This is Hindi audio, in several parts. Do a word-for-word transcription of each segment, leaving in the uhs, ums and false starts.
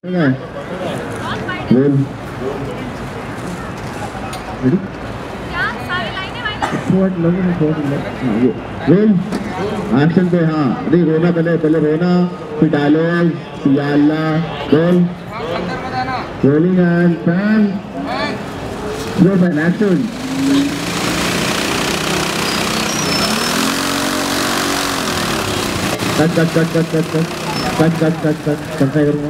एक्शन पे। हाँ अरे रोना पहले पहले रोना फिर डायलॉग फिर अल्लाह बोल rolling and pan no pan action. Cut cut cut cut cut cut cut cut cut cut करता करूँगा।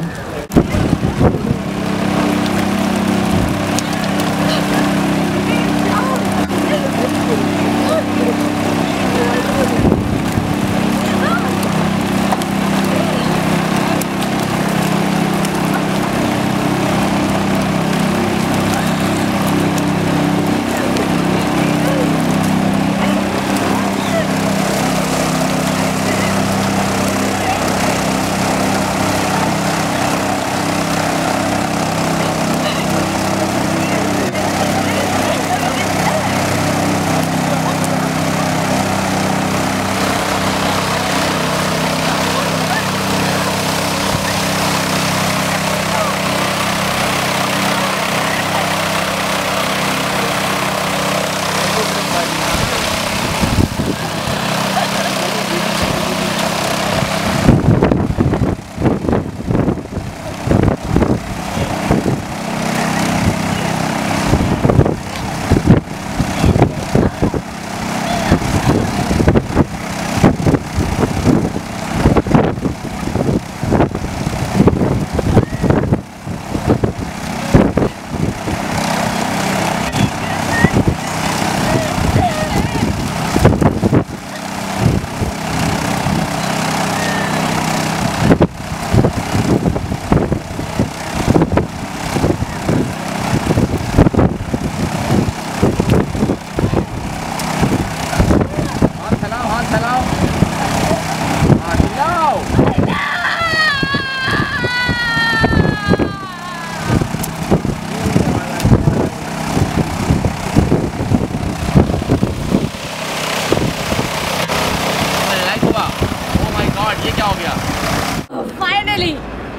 फाइनली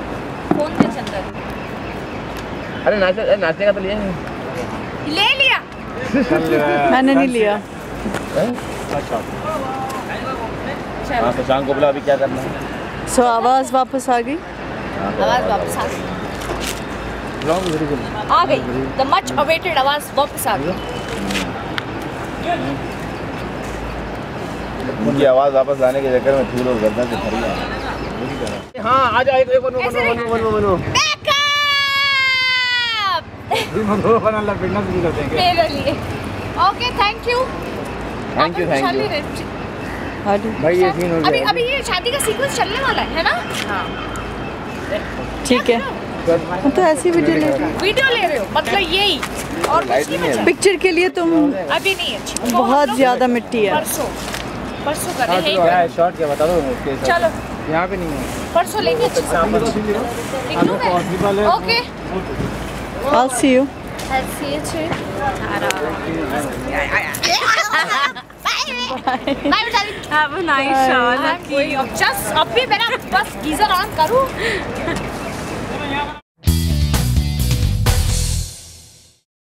फोन पे चल रहा है। अरे नाचने नाचने का तो लिया है। ले लिया मैंने नहीं लिया। अच्छा हाँ तो शाम को बोला अभी क्या करना है। सो आवाज़ वापस आ गई। आवाज़ वापस आ गई आ गई द मच अवेटेड आवाज़ वापस आ गई। उनकी आवाज़ वापस लाने के चक्कर में धूल और गर्दन से भरी है। हाँ आ जाओ एक एक बनो बनो बनो बनो बनो बना ला बिना शुरू कर देंगे मेरे लिए। Okay thank you thank you thank you भाई। ये सीन हो गया अभी अभी ये शादी का सीक्वेंस चलने वाला है ना। हाँ ठीक है हम तो ऐसी वीडियो ले रहे हो। वीडियो ले रहे हो मतलब यही और कुछ नहीं। पिक्चर के लिए तुम अभी नहीं अच्छी बहुत ज्यादा मिट्टी है। परसों परसों कर रहे हैं। शॉट क्या बता दो चलो यहाँ पे नहीं है। परसों लेंगे। Okay I'll see you. I'll see you too. Have a nice show. Just अभी मेरा बस गीजर ऑन करूँ